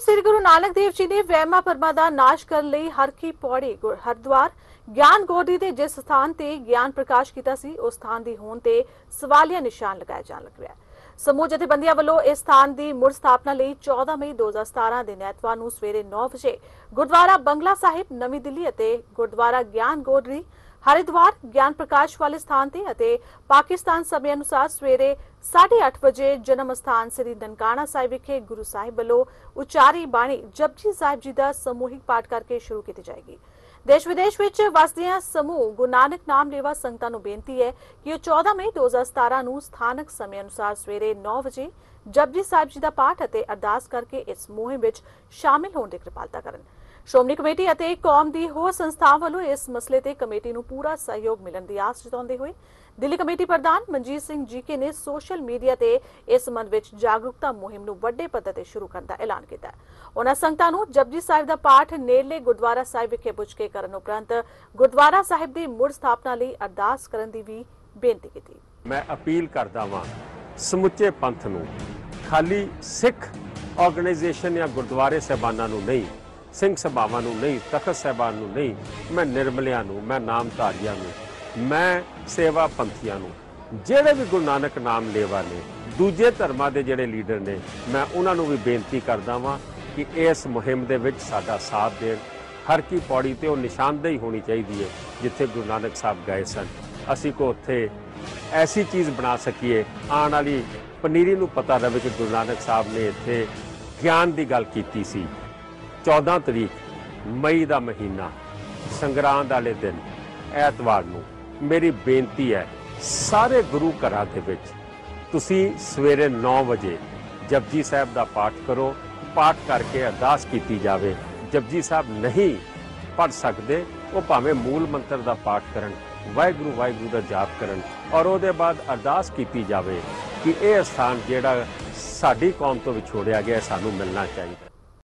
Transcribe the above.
श्री गुरु नानक देव जी ने वहमा भरमा का नाश करने लई हर की पौड़ी हरिद्वार ज्ञान गौड़ी के जिस स्थान ते ज्ञान प्रकाश किया सी उस स्थान की होंद ते सवालिया निशान लगाए जान लग रहा है। समूह जथेबंदियां वालों इस स्थान की मुड़ स्थापना लई 14 मई 2017 दिन एतवार नूं सवेरे 9 बजे गुरुद्वारा बंगला साहिब नवीं दिल्ली अते गुरुद्वारा ज्ञान गौड़ी हरिद्वार ज्ञान प्रकाश वाले स्थान ते अते पाकिस्तान समय अनुसार सवेरे 8:30 बजे जन्म स्थान श्री ननकाना साहिब विखे गुरु साहिब वालों उचारी बाणी जपजी साहिब जी का समूहिक पाठ करके शुरू की जाएगी। देश विदेश विच वसदियां समूह गुरु नानक नाम लेवा संगतां नूं बेनती है कि 14 मई 2017 नूं स्थानक समय अनुसार सवेरे 9 बजे जपजी साहिब जी का पाठ अते अरदास करके इस मुहिम विच शामिल होने की कृपालता करन। श्रोमणी कमेटी अते कौम दी होर संस्थावां वालों इस मसले ते कमेटी नूं पूरा सहयोग मिलण दी आस जताउंदे होए दिल्ली कमेटी प्रधान मनजीत सिंह जीके ने सोशल मीडिया ते इस संबंध विच जागरूकता मुहिम नूं वड्डे पद्धर ते शुरू करन दा ऐलान कीता। उन्हां संगतां नूं जपजी साहिब दा पाठ नेड़ले गुरुद्वारा साहिब विखे पुज के करन उपरंत गुरुद्वारा साहिब दी मुड़ स्थापना लई अरदास करन दी भी बेनती कीती। मैं अपील करदा वां समुचे पंथ नूं खाली सिख ऑर्गेनाइजेशन या गुरुद्वारे साहिबानां नूं नहीं, सिंह सभावां नूं नहीं, तखत साहिबान नूं नहीं, मैं निर्मलियां नूं, मैं नामधारियां नूं, मैं सेवा पंथियां नूं, ਜਿਹੜੇ भी गुरु नानक नाम लेवा ने दूजे धर्मां दे ਜਿਹੜੇ लीडर ने मैं उन्हां नूं भी बेनती करदा वां कि इस मुहिम दे विच साडा साथ देण। हर की पौड़ी ते ਉਹ ਨਿਸ਼ਾਨਦੇਹੀ होनी चाहिए है जिथे गुरु नानक साहब गए सन, असीं को उत्थे ऐसी चीज़ बना सकीए आने वाली पनीरी नूं पता रहे कि गुरु नानक साहब ने इत्थे ज्ञान की गल कीती सी। 14 तरीक मई का महीना संगरांद वाले दिन ऐतवार नूं मेरी बेनती है सारे गुरु घरां दे विच तुसीं सवेरे 9 बजे जपजी साहब का पाठ करो। पाठ करके अरदास की जाए। जपजी साहब नहीं पढ़ सकते वो भावें मूल मंत्र का पाठ करन, वाहिगुरू वाहिगुरू का जाप करन और उसदे बाद अरदास की जाए कि यह स्थान जिहड़ा साडी कौम तो विछोड़िया गया सानूं मिलना चाहिए।